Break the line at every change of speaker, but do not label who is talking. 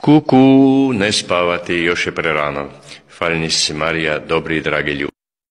Kuku, ne spavati, još je prerano. Fali si Marija, dobri i dragi ljudi.